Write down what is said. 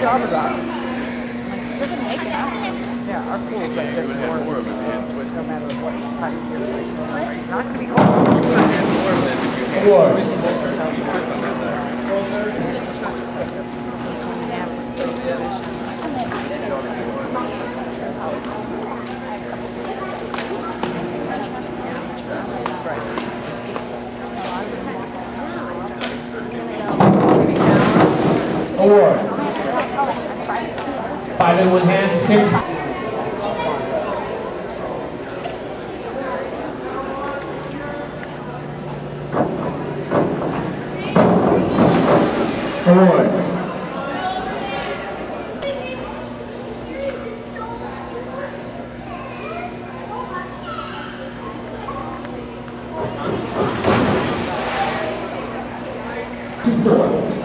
job of that. You're going to make it out. Yeah, our pool is like this more. No matter what time of year it's not going to be cold. Award. 5 in one hand, 6. Awards. Two, 4.